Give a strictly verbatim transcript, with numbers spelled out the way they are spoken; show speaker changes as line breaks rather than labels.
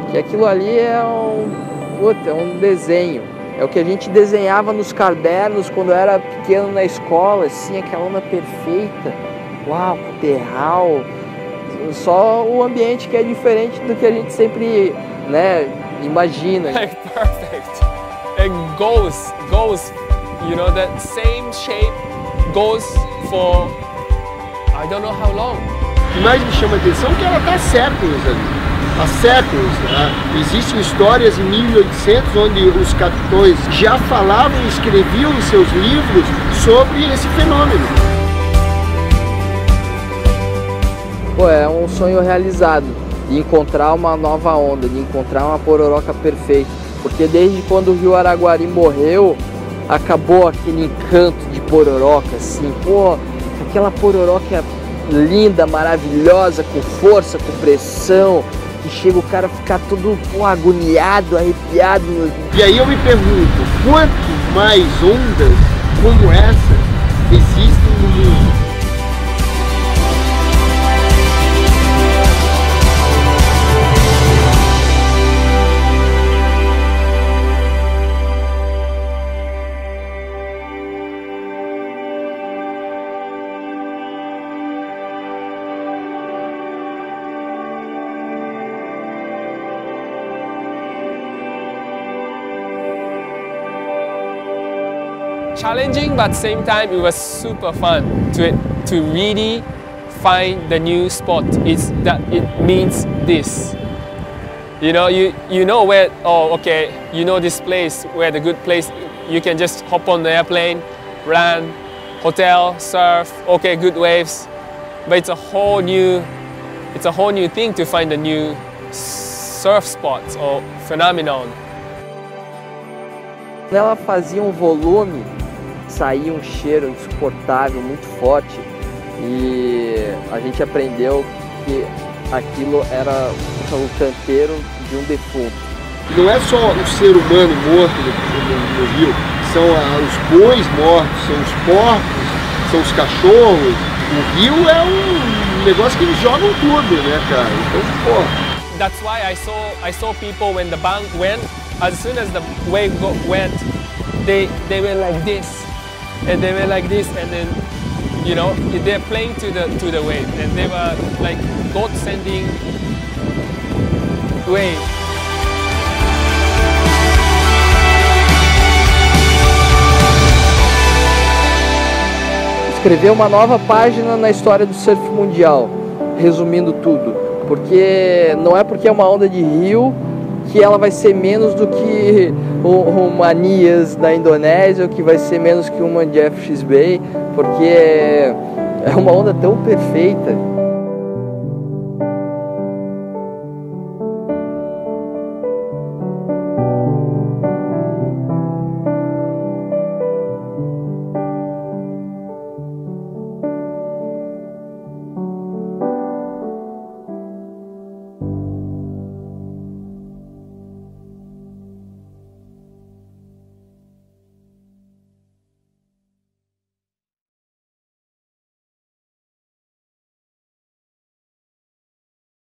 que aquilo ali é um, puta, é um desenho. É o que a gente desenhava nos cadernos quando eu era pequeno na escola, assim, aquela onda perfeita. Uau, terral. Só o ambiente que é diferente do que a gente sempre, né, imagina.
Like perfect. It goes, goes, you know, that same shape goes for I don't know how long.
O que mais me chama a atenção é que ela está há séculos ali. Há séculos, né? Existem histórias em mil e oitocentos onde os capitões já falavam e escreviam em seus livros sobre esse fenômeno.
Pô, é um sonho realizado, de encontrar uma nova onda, de encontrar uma pororoca perfeita. Porque desde quando o Rio Araguari morreu, acabou aquele encanto de pororoca, assim, pô, aquela pororoca linda, maravilhosa, com força, com pressão, que chega o cara a ficar todo pô, agoniado, arrepiado.
E aí eu me pergunto, quanto mais ondas como essa existem no mundo?
Challenging, but at the same time it was super fun to to really find the new spot. It's that it means this. You know, you you know where. Oh, okay. You know this place where the good place. You can just hop on the airplane, land, hotel, surf. Okay, good waves. But it's a whole new. It's a whole new thing to find a new surf spot or phenomenon.
Ela fazia um volume, saía um cheiro insuportável, muito forte, e a gente aprendeu que aquilo era o canteiro de um defunto.
Não é só o ser humano morto no, no, no rio, são ah, os bois mortos, são os porcos, são os cachorros. O rio é um negócio que eles jogam tudo, né, cara? Então, pô.
That's why I saw I saw people when the bank went. As soon as the wave go, went, they they were like this, and they were like this, and then, you know, they're playing to the to the wave, and they were like God sending wave.
Escrever uma nova página na história do surf mundial, resumindo tudo, porque não é porque é uma onda de rio que ela vai ser menos do que uma Nias da Indonésia, ou que vai ser menos que uma de F X Bay, porque é uma onda tão perfeita.